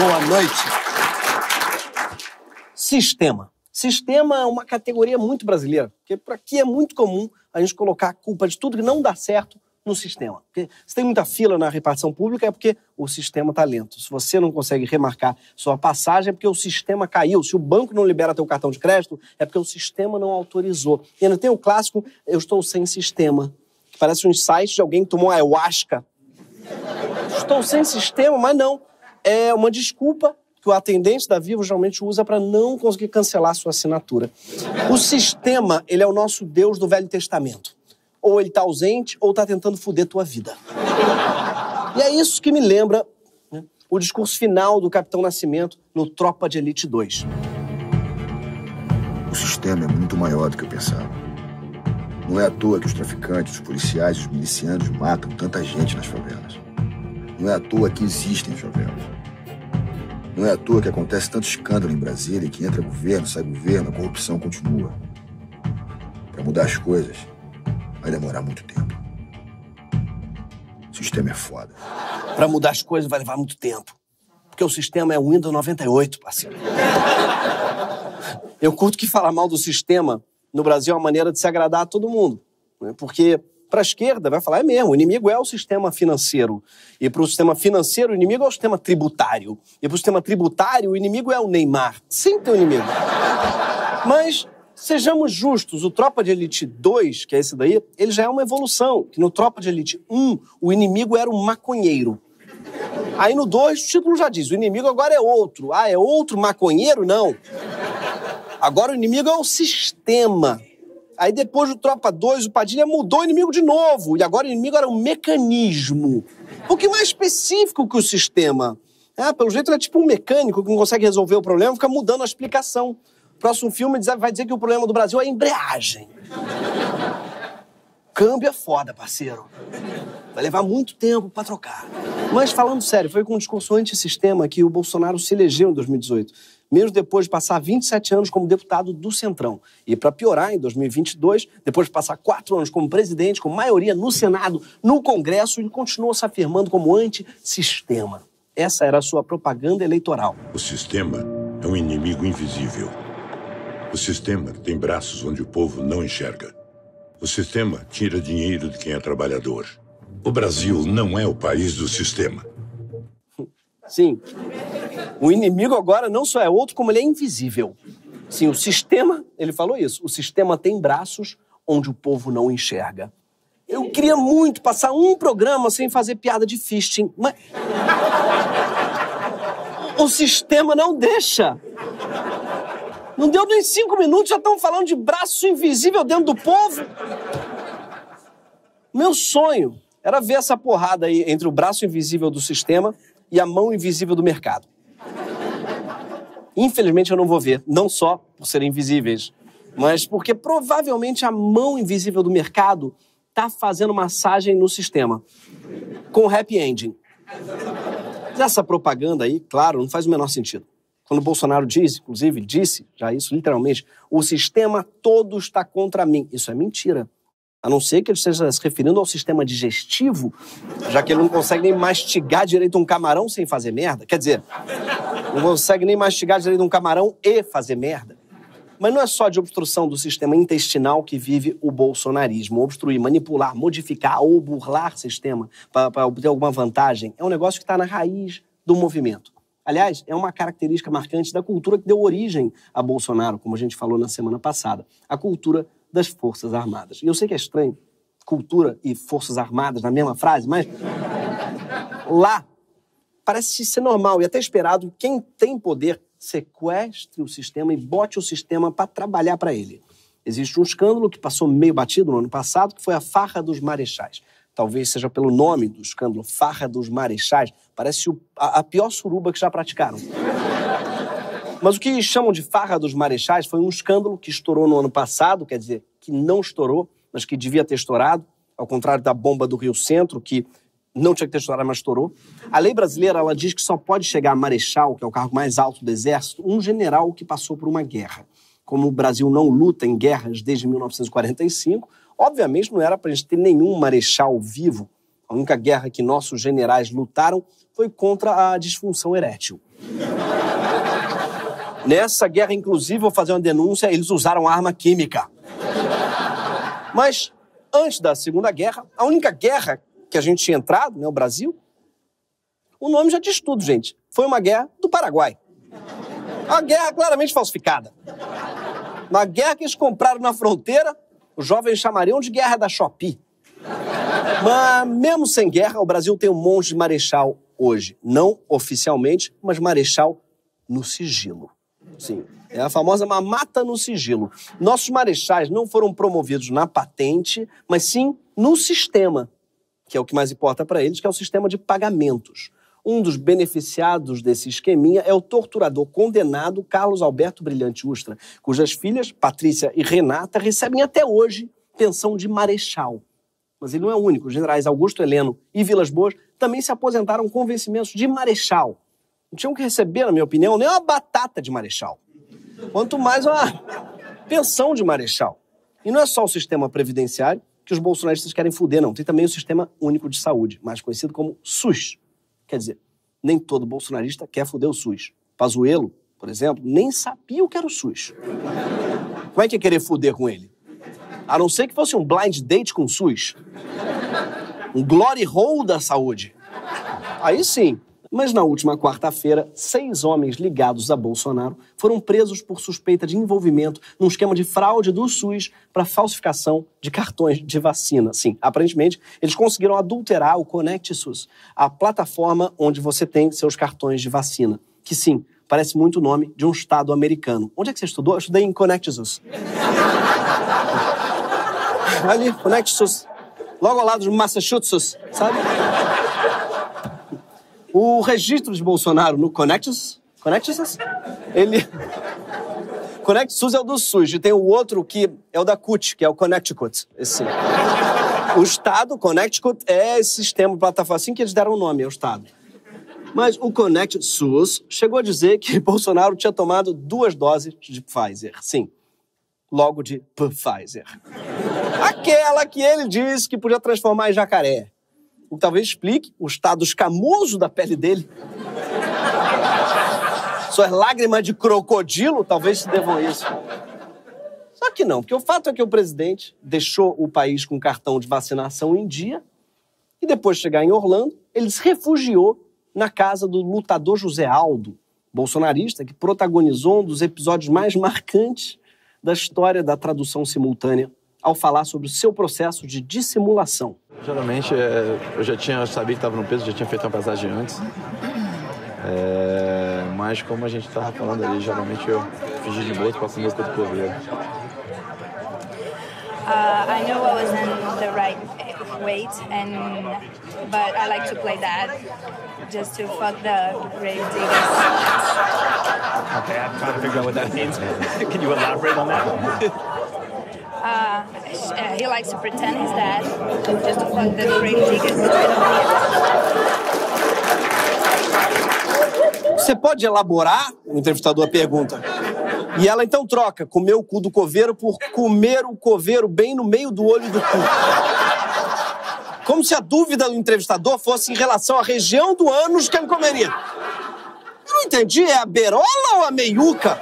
Boa noite. Sistema. Sistema é uma categoria muito brasileira, porque por aqui é muito comum a gente colocar a culpa de tudo que não dá certo no sistema. Porque se tem muita fila na repartição pública é porque o sistema está lento. Se você não consegue remarcar sua passagem é porque o sistema caiu. Se o banco não libera teu cartão de crédito é porque o sistema não autorizou. E ainda tem o clássico, eu estou sem sistema, que parece um insight de alguém que tomou ayahuasca. Estou sem sistema, mas não. É uma desculpa que o atendente da Vivo geralmente usa para não conseguir cancelar sua assinatura. O sistema, ele é o nosso Deus do Velho Testamento. Ou ele está ausente, ou está tentando foder tua vida. E é isso que me lembra, né, o discurso final do Capitão Nascimento no Tropa de Elite 2. O sistema é muito maior do que eu pensava. Não é à toa que os traficantes, os policiais, os milicianos matam tanta gente nas favelas. Não é à toa que existem favelas. Não é à toa que acontece tanto escândalo em Brasília, que entra governo, sai governo, a corrupção continua. Para mudar as coisas, vai demorar muito tempo. O sistema é foda. Para mudar as coisas vai levar muito tempo. Porque o sistema é o Windows 98, parceiro. Eu curto que falar mal do sistema no Brasil é uma maneira de se agradar a todo mundo. Né? Porque para a esquerda vai falar, é mesmo, o inimigo é o sistema financeiro. E para o sistema financeiro, o inimigo é o sistema tributário. E para o sistema tributário, o inimigo é o Neymar. Sempre tem um inimigo. Mas sejamos justos, o Tropa de Elite 2, que é esse daí, ele já é uma evolução. Que no Tropa de Elite 1, o inimigo era um maconheiro. Aí no 2, o título já diz, o inimigo agora é outro. Ah, é outro maconheiro? Não. Agora o inimigo é o sistema. Aí depois do Tropa 2, o Padilha mudou o inimigo de novo. E agora o inimigo era um mecanismo. Um pouquinho mais específico que o sistema. Pelo jeito ele é tipo um mecânico que não consegue resolver o problema, fica mudando a explicação. O próximo filme vai dizer que o problema do Brasil é a embreagem. Câmbio é foda, parceiro. Vai levar muito tempo pra trocar. Mas falando sério, foi com um discurso antissistema que o Bolsonaro se elegeu em 2018. Mesmo depois de passar 27 anos como deputado do Centrão. E para piorar, em 2022, depois de passar 4 anos como presidente, com maioria no Senado, no Congresso, ele continuou se afirmando como antissistema. Essa era a sua propaganda eleitoral. O sistema é um inimigo invisível. O sistema tem braços onde o povo não enxerga. O sistema tira dinheiro de quem é trabalhador. O Brasil não é o país do sistema. Sim. O inimigo agora não só é outro, como ele é invisível. Sim, o sistema, ele falou isso, o sistema tem braços onde o povo não enxerga. Eu queria muito passar um programa sem fazer piada de fisting, mas o sistema não deixa. Não deu nem 5 minutos, já estão falando de braço invisível dentro do povo. Meu sonho era ver essa porrada aí entre o braço invisível do sistema e a mão invisível do mercado. Infelizmente eu não vou ver, não só por serem invisíveis, mas porque provavelmente a mão invisível do mercado tá fazendo massagem no sistema, com happy ending. Mas essa propaganda aí, claro, não faz o menor sentido. Quando o Bolsonaro diz, inclusive, disse já isso literalmente, o sistema todo está contra mim. Isso é mentira. A não ser que ele esteja se referindo ao sistema digestivo, já que ele não consegue nem mastigar direito um camarão sem fazer merda. Quer dizer, não consegue nem mastigar direito um camarão e fazer merda. Mas não é só de obstrução do sistema intestinal que vive o bolsonarismo. Obstruir, manipular, modificar ou burlar o sistema para obter alguma vantagem é um negócio que está na raiz do movimento. Aliás, é uma característica marcante da cultura que deu origem a Bolsonaro, como a gente falou na semana passada. A cultura das Forças Armadas. E eu sei que é estranho, cultura e Forças Armadas na mesma frase, mas lá parece ser normal e até esperado que quem tem poder sequestre o sistema e bote o sistema para trabalhar para ele. Existe um escândalo que passou meio batido no ano passado, que foi a Farra dos Marechais. Talvez seja pelo nome do escândalo, Farra dos Marechais. Parece a pior suruba que já praticaram. Mas o que chamam de Farra dos Marechais foi um escândalo que estourou no ano passado, quer dizer, que não estourou, mas que devia ter estourado, ao contrário da bomba do Rio Centro, que não tinha que ter estourado, mas estourou. A lei brasileira, ela diz que só pode chegar a marechal, que é o cargo mais alto do Exército, um general que passou por uma guerra. Como o Brasil não luta em guerras desde 1945, obviamente não era para a gente ter nenhum marechal vivo. A única guerra que nossos generais lutaram foi contra a disfunção erétil. Nessa guerra, inclusive, vou fazer uma denúncia, eles usaram arma química. Mas, antes da Segunda Guerra, a única guerra que a gente tinha entrado, né, o Brasil, o nome já diz tudo, gente. Foi uma guerra do Paraguai. Uma guerra claramente falsificada. Uma guerra que eles compraram na fronteira, os jovens chamariam de guerra da Shopee. Mas, mesmo sem guerra, o Brasil tem um monte de marechal hoje. Não oficialmente, mas marechal no sigilo. Sim, é a famosa mamata no sigilo. Nossos marechais não foram promovidos na patente, mas sim no sistema, que é o que mais importa para eles, que é o sistema de pagamentos. Um dos beneficiados desse esqueminha é o torturador condenado Carlos Alberto Brilhante Ustra, cujas filhas, Patrícia e Renata, recebem até hoje pensão de marechal. Mas ele não é o único. Os generais Augusto Heleno e Vilas Boas também se aposentaram com vencimentos de marechal. Não tinham que receber, na minha opinião, nem uma batata de marechal. Quanto mais uma pensão de marechal. E não é só o sistema previdenciário que os bolsonaristas querem fuder, não. Tem também o Sistema Único de Saúde, mais conhecido como SUS. Quer dizer, nem todo bolsonarista quer fuder o SUS. Pazuello, por exemplo, nem sabia o que era o SUS. Como é que ia querer fuder com ele? A não ser que fosse um blind date com o SUS. Um glory hole da saúde. Aí sim. Mas na última quarta-feira, 6 homens ligados a Bolsonaro foram presos por suspeita de envolvimento num esquema de fraude do SUS para falsificação de cartões de vacina. Sim, aparentemente, eles conseguiram adulterar o Connect SUS, a plataforma onde você tem seus cartões de vacina. Que sim, parece muito o nome de um estado americano. Onde é que você estudou? Eu estudei em Connect SUS. Ali, Connect SUS. Logo ao lado de Massachusetts, sabe? O registro de Bolsonaro no Connect SUS, Connect SUS é o do SUS, e tem o outro que é o da CUT, que é o Connecticut. Esse. O Estado, Connecticut, é esse sistema, plataforma, assim que eles deram o nome, é o Estado. Mas o Connect SUS chegou a dizer que Bolsonaro tinha tomado 2 doses de Pfizer. Sim, logo de Pfizer. Aquela que ele disse que podia transformar em jacaré. O que talvez explique o estado escamoso da pele dele. Suas lágrimas de crocodilo talvez se devam a isso. Só que não, porque o fato é que o presidente deixou o país com cartão de vacinação em dia e depois de chegar em Orlando, ele se refugiou na casa do lutador José Aldo, bolsonarista, que protagonizou um dos episódios mais marcantes da história da tradução simultânea ao falar sobre o seu processo de dissimulação. Geralmente, eu sabia que estava no peso, já tinha feito uma passagem antes. Mas como a gente estava falando ali, geralmente eu fingi de morto para comer o cu do coveiro. I know I was in the right weight, but I like to play that just to fuck the grave diggers. Okay, I'm trying to figure out what that means. Can you elaborate on that? He likes to pretend he's dead, just to fuck the grave diggers. Você pode elaborar? O entrevistador pergunta. E ela então troca comer o cu do coveiro por comer o coveiro bem no meio do olho do cu. Como se a dúvida do entrevistador fosse em relação à região do ânus que ele comeria. Eu não entendi, é a berola ou a meiuca?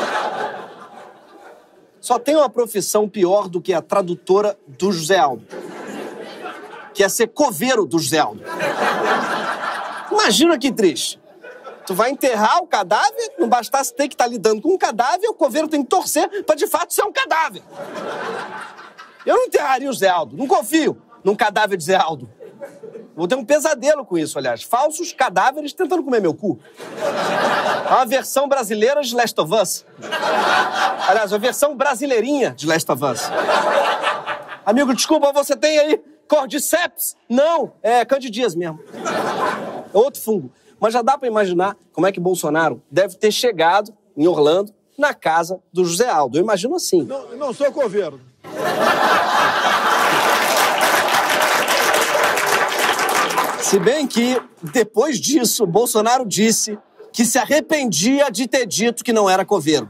Só tem uma profissão pior do que a tradutora do José Aldo, que é ser coveiro do José Aldo. Imagina que triste. Tu vai enterrar o cadáver, não bastasse ter que estar lidando com um cadáver, o coveiro tem que torcer pra de fato ser um cadáver. Eu não enterraria o José Aldo, não confio num cadáver de José Aldo. Vou ter um pesadelo com isso, aliás. Falsos cadáveres tentando comer meu cu. É uma versão brasileira de Last of Us. Aliás, uma versão brasileirinha de Last of Us. Amigo, desculpa, você tem aí Cordyceps? Não, é candidíase mesmo. É outro fungo. Mas já dá pra imaginar como é que Bolsonaro deve ter chegado em Orlando na casa do José Aldo. Eu imagino assim. Não sou coveiro. Se bem que, depois disso, Bolsonaro disse que se arrependia de ter dito que não era coveiro.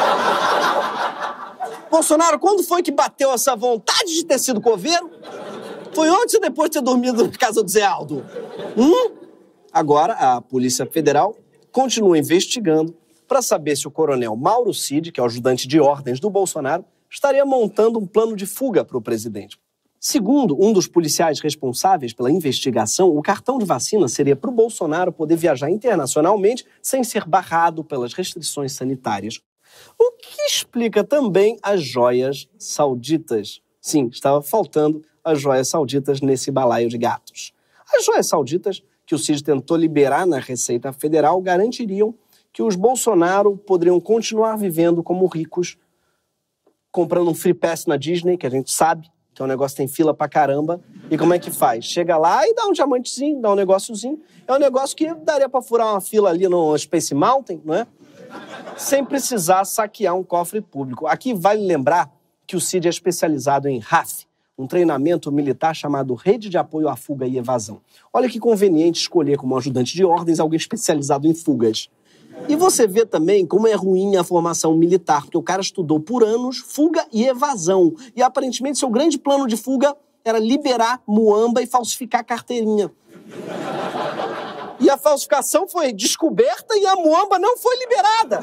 Bolsonaro, quando foi que bateu essa vontade de ter sido coveiro? Foi antes ou depois de ter dormido na casa do Zé Aldo? Agora, a Polícia Federal continua investigando para saber se o coronel Mauro Cid, que é o ajudante de ordens do Bolsonaro, estaria montando um plano de fuga para o presidente. Segundo um dos policiais responsáveis pela investigação, o cartão de vacina seria para o Bolsonaro poder viajar internacionalmente sem ser barrado pelas restrições sanitárias. O que explica também as joias sauditas. Sim, estava faltando as joias sauditas nesse balaio de gatos. As joias sauditas que o Cid tentou liberar na Receita Federal garantiriam que os Bolsonaro poderiam continuar vivendo como ricos, comprando um free pass na Disney, que a gente sabe que é um negócio que tem fila pra caramba. E como é que faz? Chega lá e dá um diamantezinho, dá um negóciozinho. É um negócio que daria pra furar uma fila ali no Space Mountain, não é? Sem precisar saquear um cofre público. Aqui vale lembrar que o Cid é especializado em RAF, um treinamento militar chamado Rede de Apoio à Fuga e Evasão. Olha que conveniente escolher como ajudante de ordens alguém especializado em fugas. E você vê também como é ruim a formação militar, porque o cara estudou por anos fuga e evasão. E aparentemente seu grande plano de fuga era liberar muamba e falsificar carteirinha. E a falsificação foi descoberta e a muamba não foi liberada.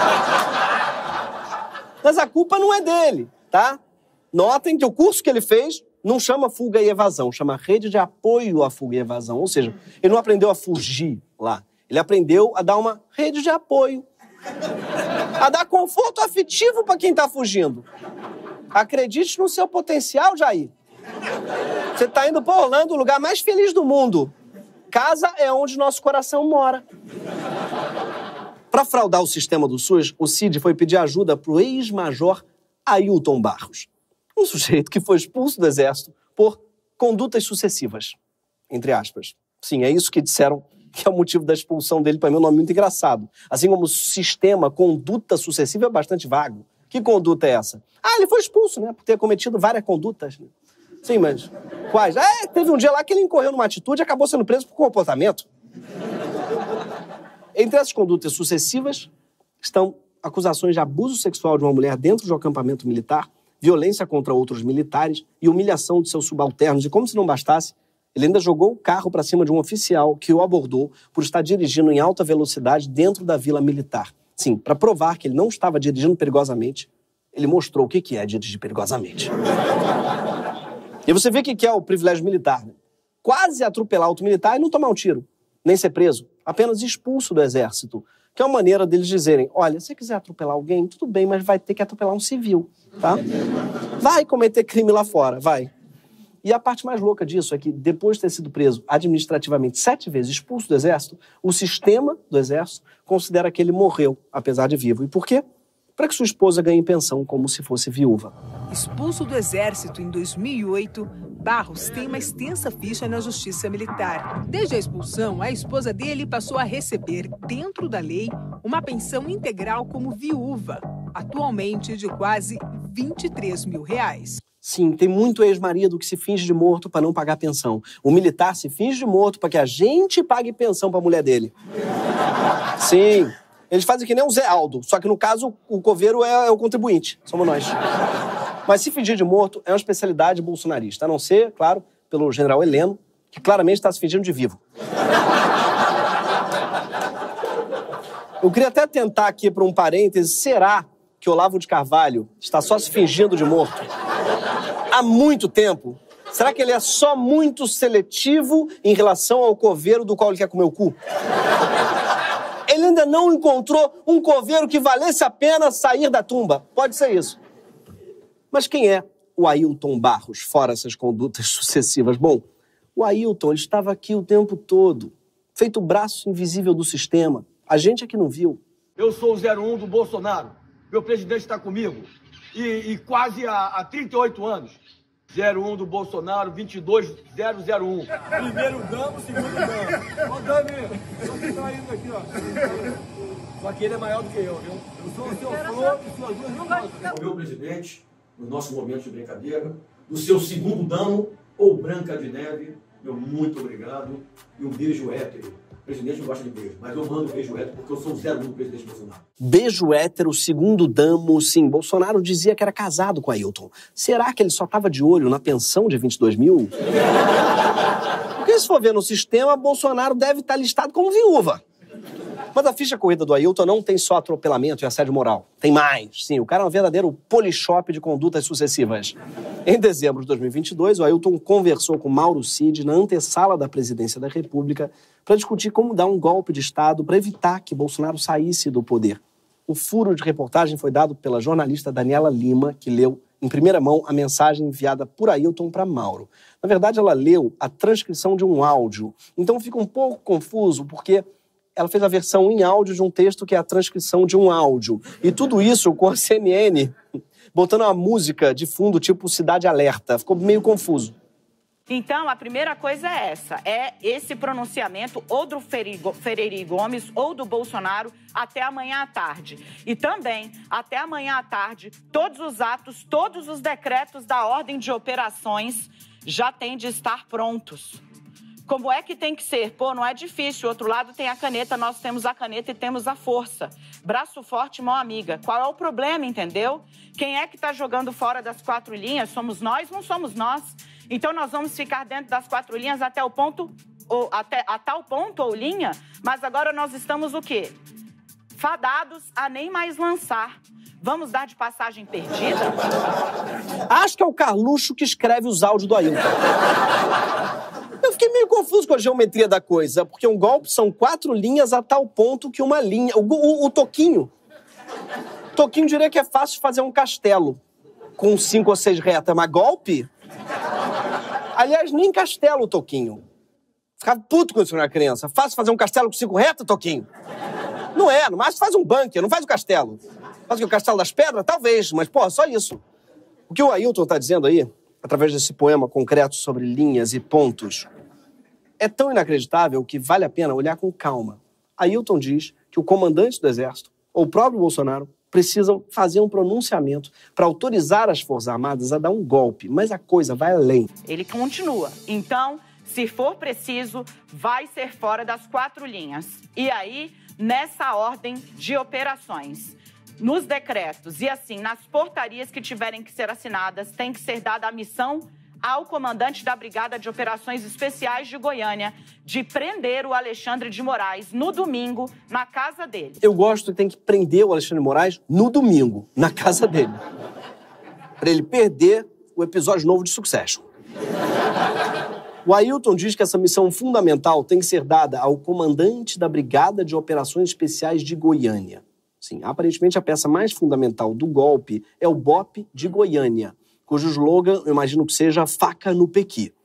Mas a culpa não é dele, tá? Notem que o curso que ele fez não chama fuga e evasão, chama Rede de Apoio à Fuga e Evasão. Ou seja, ele não aprendeu a fugir lá. Ele aprendeu a dar uma rede de apoio, a dar conforto afetivo para quem está fugindo. Acredite no seu potencial, Jair. Você está indo para Orlando, o lugar mais feliz do mundo. Casa é onde nosso coração mora. Para fraudar o sistema do SUS, o Cid foi pedir ajuda para o ex-major Ailton Barros, um sujeito que foi expulso do Exército por condutas sucessivas, entre aspas. Sim, é isso que disseram que é o motivo da expulsão dele. Para mim é um nome muito engraçado. Assim como o sistema conduta sucessiva é bastante vago. Que conduta é essa? Ah, ele foi expulso, né? Por ter cometido várias condutas. Sim, mas quais? Teve um dia lá que ele incorreu numa atitude e acabou sendo preso por comportamento. Entre essas condutas sucessivas estão acusações de abuso sexual de uma mulher dentro de um acampamento militar, violência contra outros militares e humilhação de seus subalternos. E como se não bastasse, ele ainda jogou o carro para cima de um oficial que o abordou por estar dirigindo em alta velocidade dentro da vila militar. Sim, para provar que ele não estava dirigindo perigosamente, ele mostrou o que é dirigir perigosamente. E você vê o que é o privilégio militar, né? Quase atropelar outro militar e não tomar um tiro, nem ser preso, apenas expulso do exército. Que é uma maneira deles dizerem, olha, se você quiser atropelar alguém, tudo bem, mas vai ter que atropelar um civil, tá? Vai cometer crime lá fora, vai. E a parte mais louca disso é que, depois de ter sido preso administrativamente 7 vezes, expulso do Exército, o sistema do Exército considera que ele morreu, apesar de vivo. E por quê? Para que sua esposa ganhe pensão como se fosse viúva. Expulso do Exército em 2008, Barros tem uma extensa ficha na Justiça Militar. Desde a expulsão, a esposa dele passou a receber, dentro da lei, uma pensão integral como viúva, atualmente de quase R$23 mil. Sim, tem muito ex-marido que se finge de morto para não pagar pensão. O militar se finge de morto para que a gente pague pensão para a mulher dele. Sim, eles fazem que nem o Zé Aldo, só que no caso o coveiro é o contribuinte, somos nós. Mas se fingir de morto é uma especialidade bolsonarista, a não ser, claro, pelo general Heleno, que claramente está se fingindo de vivo. Eu queria até tentar aqui para um parêntese, será que Olavo de Carvalho está só se fingindo de morto há muito tempo? Será que ele é só muito seletivo em relação ao coveiro do qual ele quer comer o cu? Ele ainda não encontrou um coveiro que valesse a pena sair da tumba. Pode ser isso. Mas quem é o Ailton Barros, fora essas condutas sucessivas? Bom, o Ailton ele estava aqui o tempo todo, feito o braço invisível do sistema. A gente é que não viu. Eu sou o 01 do Bolsonaro. Meu presidente está comigo. E quase há 38 anos. 01 do Bolsonaro, 22001. Primeiro damo, segundo damo. Ó, Dami, você tá indo aqui, ó. Só que ele é maior do que eu, viu? Eu sou o seu flor e suas duas esposas. O meu presidente, no nosso momento de brincadeira, do seu segundo damo, ou Branca de Neve, meu muito obrigado. E um beijo hétero. O presidente não gosta de beijo, mas eu mando beijo hétero porque eu sou o 01 do presidente Bolsonaro. Beijo hétero, segundo damo, sim. Bolsonaro dizia que era casado com Ailton. Será que ele só estava de olho na pensão de 22 mil? Porque se for ver no sistema, Bolsonaro deve estar listado como viúva. Mas a ficha corrida do Ailton não tem só atropelamento e assédio moral. Tem mais. Sim, o cara é um verdadeiro polishop de condutas sucessivas. Em dezembro de 2022, o Ailton conversou com Mauro Cid na antessala da presidência da República para discutir como dar um golpe de Estado para evitar que Bolsonaro saísse do poder. O furo de reportagem foi dado pela jornalista Daniela Lima, que leu em primeira mão a mensagem enviada por Ailton para Mauro. Na verdade, ela leu a transcrição de um áudio. Então fica um pouco confuso, porque ela fez a versão em áudio de um texto que é a transcrição de um áudio. E tudo isso com a CNN botando uma música de fundo tipo Cidade Alerta. Ficou meio confuso. Então, a primeira coisa é essa, é esse pronunciamento ou do Freire Gomes ou do Bolsonaro até amanhã à tarde. E também, até amanhã à tarde, todos os atos, todos os decretos da ordem de operações já têm de estar prontos. Como é que tem que ser? Pô, não é difícil. O outro lado tem a caneta, nós temos a caneta e temos a força. Braço forte, mão amiga. Qual é o problema, entendeu? Quem é que está jogando fora das 4 linhas? Somos nós, não somos nós. Então nós vamos ficar dentro das 4 linhas até o ponto, ou até a tal ponto ou linha, mas agora nós estamos o quê? Fadados a nem mais lançar. Vamos dar de passagem perdida? Acho que é o Carluxo que escreve os áudios do Ailton. Eu fiquei meio confuso com a geometria da coisa, porque um golpe são 4 linhas a tal ponto que uma linha... O Toquinho diria que é fácil fazer um castelo com 5 ou 6 retas, mas golpe... Aliás, nem castelo, Toquinho. Ficava puto quando eu era criança. Fácil fazer um castelo com 5 retas, Toquinho? Não é, no máximo faz um bunker, não faz o castelo. Faz o castelo das pedras? Talvez, mas, pô, só isso. O que o Ailton tá dizendo aí, através desse poema concreto sobre linhas e pontos, é tão inacreditável que vale a pena olhar com calma. Ailton diz que o comandante do Exército, ou o próprio Bolsonaro, precisam fazer um pronunciamento para autorizar as Forças Armadas a dar um golpe. Mas a coisa vai além. Ele continua. Então, se for preciso, vai ser fora das 4 linhas. E aí, nessa ordem de operações, nos decretos e assim, nas portarias que tiverem que ser assinadas, tem que ser dada a missão ao comandante da Brigada de Operações Especiais de Goiânia de prender o Alexandre de Moraes no domingo, na casa dele. Eu gosto que tem que prender o Alexandre de Moraes no domingo, na casa dele. Para ele perder o episódio novo de Succession. O Ailton diz que essa missão fundamental tem que ser dada ao comandante da Brigada de Operações Especiais de Goiânia. Sim, aparentemente a peça mais fundamental do golpe é o BOPE de Goiânia, cujo slogan, eu imagino que seja faca no pequi.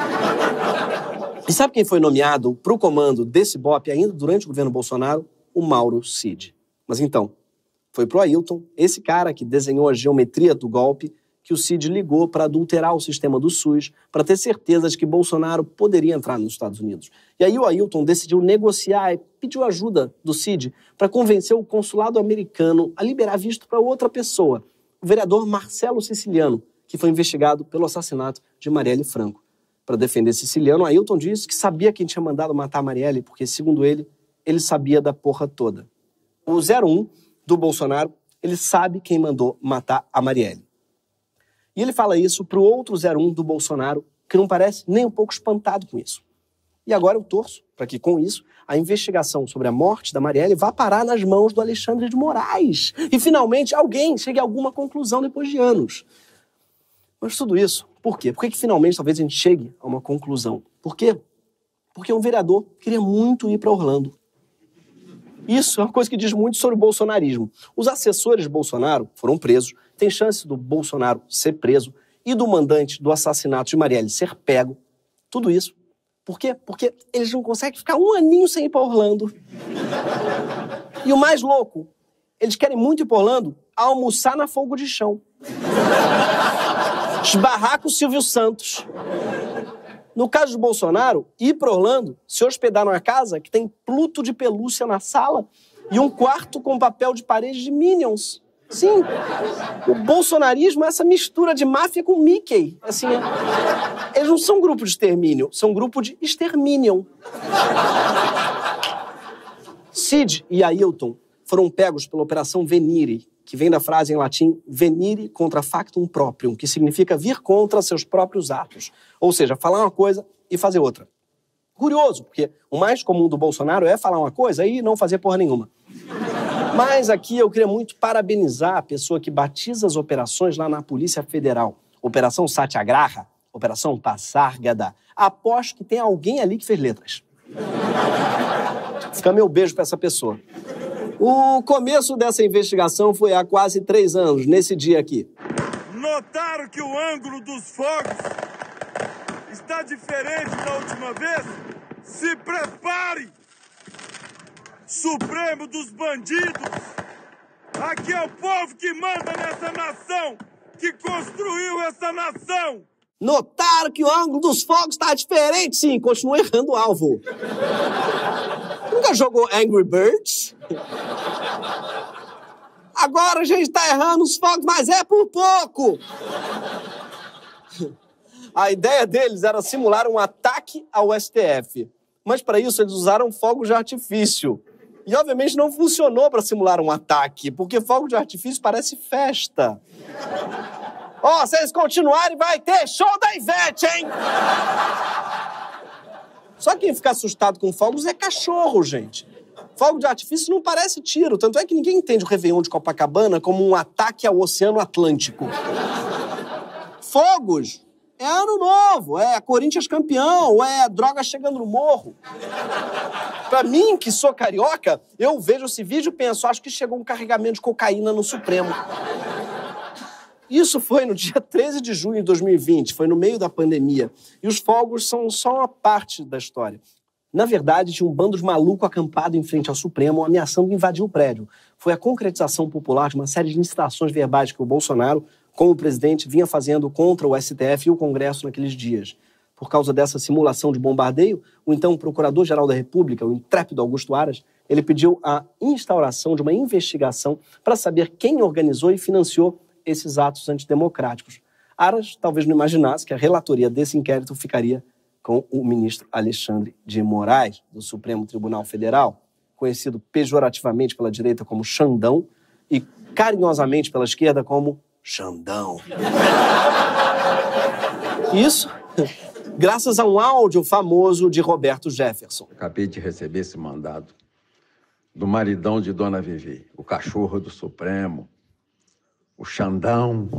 E sabe quem foi nomeado para o comando desse BOPE ainda durante o governo Bolsonaro? O Mauro Cid. Mas então, foi pro Ailton, esse cara que desenhou a geometria do golpe, que o Cid ligou para adulterar o sistema do SUS, para ter certeza de que Bolsonaro poderia entrar nos Estados Unidos. E aí o Ailton decidiu negociar e pediu ajuda do Cid para convencer o consulado americano a liberar visto para outra pessoa, o vereador Marcelo Siciliano, que foi investigado pelo assassinato de Marielle Franco. Para defender Siciliano, Ailton disse que sabia quem tinha mandado matar Marielle, porque, segundo ele sabia da porra toda. O 01 do Bolsonaro, ele sabe quem mandou matar a Marielle. E ele fala isso pro outro 01 do Bolsonaro, que não parece nem um pouco espantado com isso. E agora eu torço para que, com isso, a investigação sobre a morte da Marielle vá parar nas mãos do Alexandre de Moraes. E, finalmente, alguém chegue a alguma conclusão depois de anos. Mas tudo isso, por quê? Por que finalmente talvez a gente chegue a uma conclusão? Por quê? Porque um vereador queria muito ir para Orlando. Isso é uma coisa que diz muito sobre o bolsonarismo. Os assessores de Bolsonaro foram presos, tem chance do Bolsonaro ser preso e do mandante do assassinato de Marielle ser pego. Tudo isso. Por quê? Porque eles não conseguem ficar um aninho sem ir para Orlando. E o mais louco, eles querem muito ir para Orlando almoçar na Fogo de Chão. Esbarrar com o Silvio Santos. No caso do Bolsonaro, ir para Orlando, se hospedar numa casa que tem Pluto de pelúcia na sala e um quarto com papel de parede de Minions. Sim, o bolsonarismo é essa mistura de máfia com Mickey. Assim, eles não são grupo de extermínio, são grupo de exterminion. Cid e Ailton foram pegos pela Operação Venire, que vem da frase em latim venire contra factum proprium, que significa vir contra seus próprios atos. Ou seja, falar uma coisa e fazer outra. Curioso, porque o mais comum do Bolsonaro é falar uma coisa e não fazer porra nenhuma. Mas aqui eu queria muito parabenizar a pessoa que batiza as operações lá na Polícia Federal. Operação Satyagraha, Operação Passargada. Aposto que tem alguém ali que fez letras. Fica meu beijo pra essa pessoa. O começo dessa investigação foi há quase 3 anos, nesse dia aqui. Notaram que o ângulo dos fogos está diferente da última vez? Se prepare! Supremo dos bandidos! Aqui é o povo que manda nessa nação, que construiu essa nação! Notaram que o ângulo dos fogos está diferente? Sim, continua errando o alvo. Nunca jogou Angry Birds? Agora a gente está errando os fogos, mas é por pouco! A ideia deles era simular um ataque ao STF. Mas para isso eles usaram fogos de artifício. E obviamente não funcionou para simular um ataque, porque fogo de artifício parece festa. Ó, vocês continuarem, vai ter show da Ivete, hein? Só quem fica assustado com fogos é cachorro, gente. Fogo de artifício não parece tiro, tanto é que ninguém entende o Réveillon de Copacabana como um ataque ao Oceano Atlântico. Fogos é ano novo, é Corinthians campeão, é droga chegando no morro. Pra mim, que sou carioca, eu vejo esse vídeo e penso, acho que chegou um carregamento de cocaína no Supremo. Isso foi no dia 13 de junho de 2020, foi no meio da pandemia. E os fogos são só uma parte da história. Na verdade, tinha um bando de maluco acampado em frente ao Supremo, ameaçando invadir o prédio. Foi a concretização popular de uma série de incitações verbais que o Bolsonaro, como presidente, vinha fazendo contra o STF e o Congresso naqueles dias. Por causa dessa simulação de bombardeio, o então Procurador-Geral da República, o intrépido Augusto Aras, ele pediu a instauração de uma investigação para saber quem organizou e financiou esses atos antidemocráticos. Aras talvez não imaginasse que a relatoria desse inquérito ficaria com o ministro Alexandre de Moraes, do Supremo Tribunal Federal, conhecido pejorativamente pela direita como Xandão e carinhosamente pela esquerda como Xandão. Isso graças a um áudio famoso de Roberto Jefferson. Acabei de receber esse mandado do maridão de Dona Vivi, o cachorro do Supremo, o Xandão.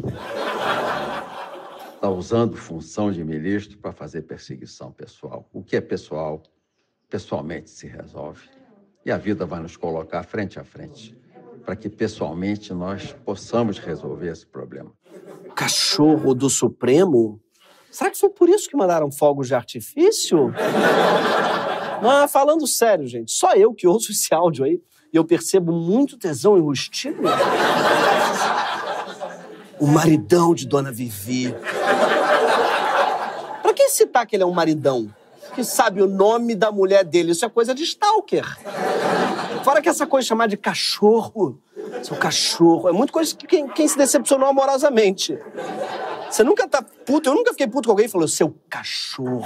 Está usando função de ministro para fazer perseguição pessoal. O que é pessoal, pessoalmente se resolve. E a vida vai nos colocar frente a frente, para que pessoalmente nós possamos resolver esse problema. Cachorro do Supremo? Será que foi por isso que mandaram fogos de artifício? Mas falando sério, gente, só eu que ouço esse áudio aí e eu percebo muito tesão enrustido. O maridão de Dona Vivi. Pra que citar que ele é um maridão? Que sabe o nome da mulher dele. Isso é coisa de stalker. Fora que essa coisa chamada de cachorro. Seu cachorro. É muito coisa que quem se decepcionou amorosamente. Você nunca tá puto. Eu nunca fiquei puto com alguém e falou, seu cachorro.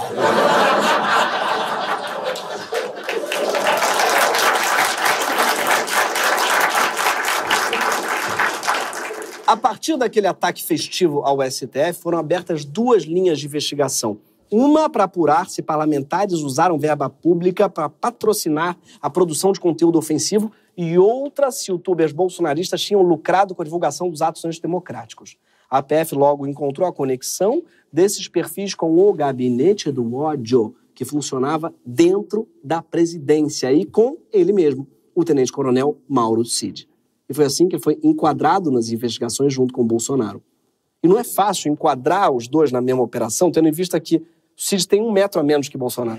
A partir daquele ataque festivo ao STF, foram abertas 2 linhas de investigação. Uma para apurar se parlamentares usaram verba pública para patrocinar a produção de conteúdo ofensivo e outra se youtubers bolsonaristas tinham lucrado com a divulgação dos atos antidemocráticos. A PF logo encontrou a conexão desses perfis com o gabinete do ódio, que funcionava dentro da presidência e com ele mesmo, o tenente-coronel Mauro Cid. E foi assim que ele foi enquadrado nas investigações junto com o Bolsonaro. E não é fácil enquadrar os dois na mesma operação, tendo em vista que o Cid tem 1 metro a menos que Bolsonaro.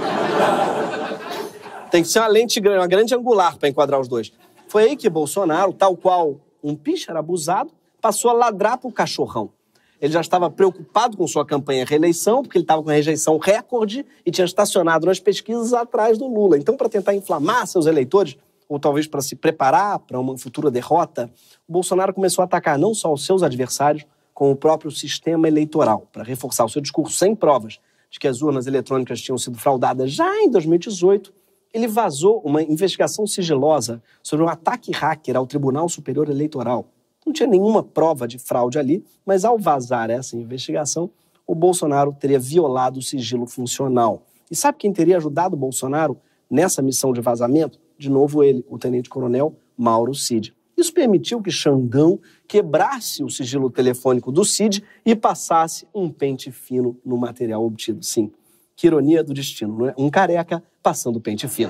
Tem que ser uma grande angular para enquadrar os dois. Foi aí que Bolsonaro, tal qual um pitcher abusado, passou a ladrar pro cachorrão. Ele já estava preocupado com sua campanha de reeleição, porque ele estava com rejeição recorde e tinha estacionado nas pesquisas atrás do Lula. Então, para tentar inflamar seus eleitores, ou talvez para se preparar para uma futura derrota, o Bolsonaro começou a atacar não só os seus adversários, como o próprio sistema eleitoral, para reforçar o seu discurso sem provas de que as urnas eletrônicas tinham sido fraudadas já em 2018. Ele vazou uma investigação sigilosa sobre um ataque hacker ao Tribunal Superior Eleitoral. Não tinha nenhuma prova de fraude ali, mas ao vazar essa investigação, o Bolsonaro teria violado o sigilo funcional. E sabe quem teria ajudado o Bolsonaro nessa missão de vazamento? De novo ele, o tenente-coronel Mauro Cid. Isso permitiu que Xandão quebrasse o sigilo telefônico do Cid e passasse um pente fino no material obtido. Sim, que ironia do destino, não é? Um careca passando pente fino.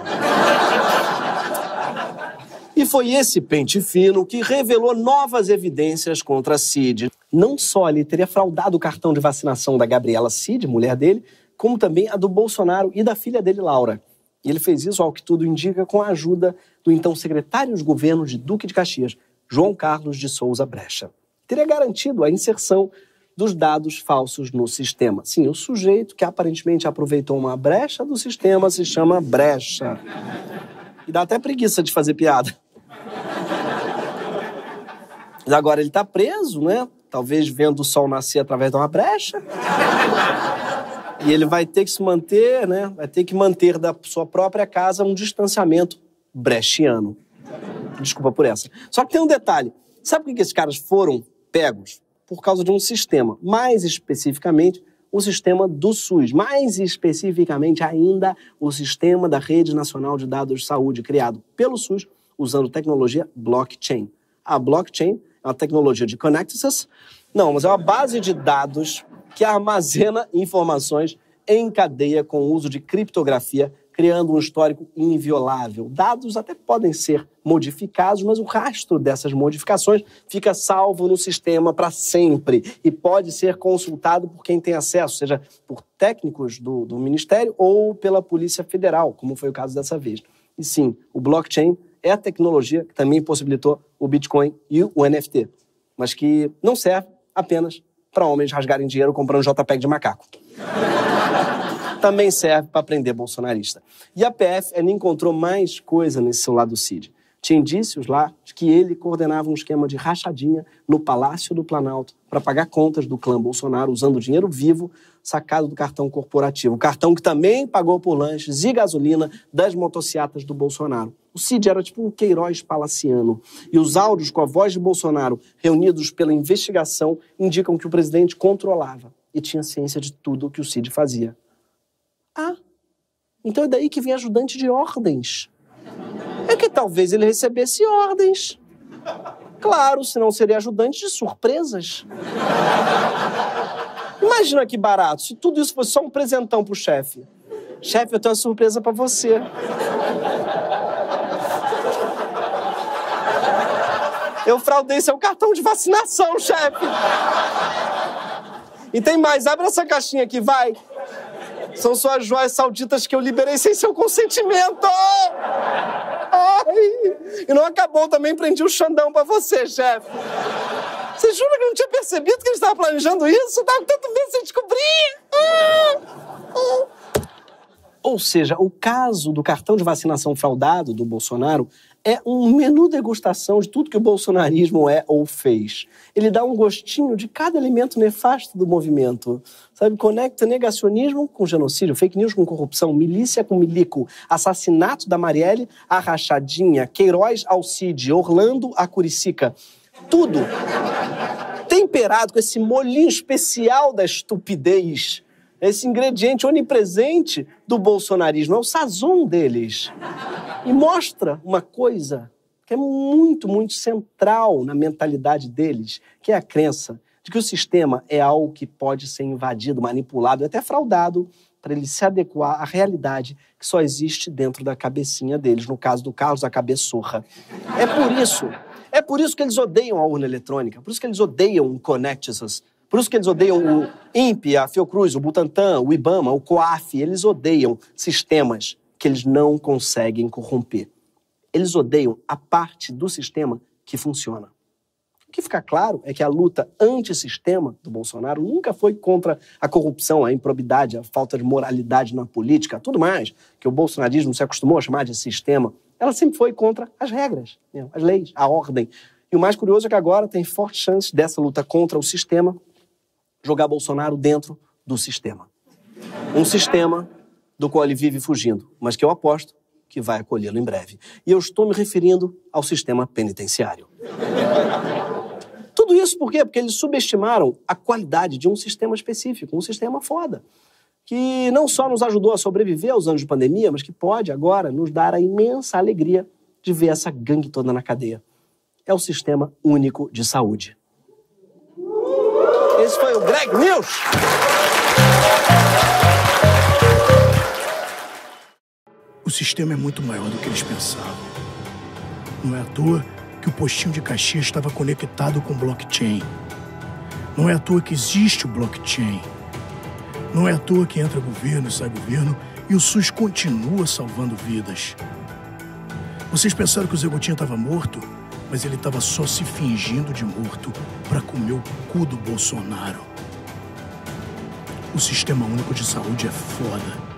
E foi esse pente fino que revelou novas evidências contra Cid. Não só ele teria fraudado o cartão de vacinação da Gabriela Cid, mulher dele, como também a do Bolsonaro e da filha dele, Laura. E ele fez isso, ao que tudo indica, com a ajuda do então secretário de governo de Duque de Caxias, João Carlos de Souza Brecha. Teria garantido a inserção dos dados falsos no sistema. Sim, o sujeito que aparentemente aproveitou uma brecha do sistema se chama Brecha. E dá até preguiça de fazer piada. Mas agora ele está preso, né? Talvez vendo o sol nascer através de uma brecha. E ele vai ter que se manter, né? Vai ter que manter da sua própria casa um distanciamento brechiano. Desculpa por essa. Só que tem um detalhe. Sabe por que esses caras foram pegos? Por causa de um sistema. Mais especificamente, o sistema do SUS. Mais especificamente ainda, o sistema da Rede Nacional de Dados de Saúde, criado pelo SUS, usando tecnologia blockchain. A blockchain é uma tecnologia de connectors. Não, mas é uma base de dados que armazena informações em cadeia com o uso de criptografia, criando um histórico inviolável. Dados até podem ser modificados, mas o rastro dessas modificações fica salvo no sistema para sempre e pode ser consultado por quem tem acesso, seja por técnicos do Ministério ou pela Polícia Federal, como foi o caso dessa vez. E sim, o blockchain é a tecnologia que também possibilitou o Bitcoin e o NFT, mas que não serve apenas para homens rasgarem dinheiro comprando JPEG de macaco. Também serve para prender bolsonarista. E a PF ainda encontrou mais coisa nesse celular do Cid. Tinha indícios lá de que ele coordenava um esquema de rachadinha no Palácio do Planalto para pagar contas do clã Bolsonaro usando dinheiro vivo sacado do cartão corporativo. O cartão que também pagou por lanches e gasolina das motocicletas do Bolsonaro. O Cid era tipo um Queiroz palaciano. E os áudios com a voz de Bolsonaro reunidos pela investigação indicam que o presidente controlava e tinha ciência de tudo o que o Cid fazia. Ah, então é daí que vem ajudante de ordens. É que talvez ele recebesse ordens. Claro, senão seria ajudante de surpresas. Imagina que barato, se tudo isso fosse só um presentão pro chefe. Chefe, eu tenho uma surpresa pra você. Eu fraudei seu cartão de vacinação, chefe. E tem mais, abre essa caixinha aqui, vai. São suas joias sauditas que eu liberei sem seu consentimento. Ai. E não acabou, também prendi o Xandão pra você, chefe. Você jura que eu não tinha percebido que ele estava planejando isso? Eu tava com tanto medo de descobrir. Ou seja, o caso do cartão de vacinação fraudado do Bolsonaro é um menu degustação de tudo que o bolsonarismo é ou fez. Ele dá um gostinho de cada elemento nefasto do movimento. Sabe, conecta negacionismo com genocídio, fake news com corrupção, milícia com milico, assassinato da Marielle, a rachadinha, Queiroz ao Cid, Orlando a Curicica. Tudo temperado com esse molhinho especial da estupidez, esse ingrediente onipresente do bolsonarismo, é o sazon deles. E mostra uma coisa que é muito, muito central na mentalidade deles, que é a crença de que o sistema é algo que pode ser invadido, manipulado e até fraudado para ele se adequar à realidade que só existe dentro da cabecinha deles, no caso do Carlos, a cabeçorra. É por isso que eles odeiam a urna eletrônica, por isso que eles odeiam o Connectus, por isso que eles odeiam o INPE, a Fiocruz, o Butantan, o IBAMA, o COAF. Eles odeiam sistemas que eles não conseguem corromper. Eles odeiam a parte do sistema que funciona. O que fica claro é que a luta antissistema do Bolsonaro nunca foi contra a corrupção, a improbidade, a falta de moralidade na política, tudo mais que o bolsonarismo se acostumou a chamar de sistema. Ela sempre foi contra as regras, as leis, a ordem. E o mais curioso é que agora tem forte chance dessa luta contra o sistema jogar Bolsonaro dentro do sistema. Um sistema do qual ele vive fugindo, mas que eu aposto que vai acolhê-lo em breve. E eu estou me referindo ao sistema penitenciário. Tudo isso por quê? Porque eles subestimaram a qualidade de um sistema específico, um sistema foda. que não só nos ajudou a sobreviver aos anos de pandemia, mas que pode agora nos dar a imensa alegria de ver essa gangue toda na cadeia. É o Sistema Único de Saúde. Esse foi o Greg News. O sistema é muito maior do que eles pensavam. Não é à toa que o postinho de Caxias estava conectado com blockchain. Não é à toa que existe o blockchain. Não é à toa que entra governo e sai governo e o SUS continua salvando vidas. Vocês pensaram que o Zé Gotinha estava morto, mas ele estava só se fingindo de morto para comer o cu do Bolsonaro. O Sistema Único de Saúde é foda.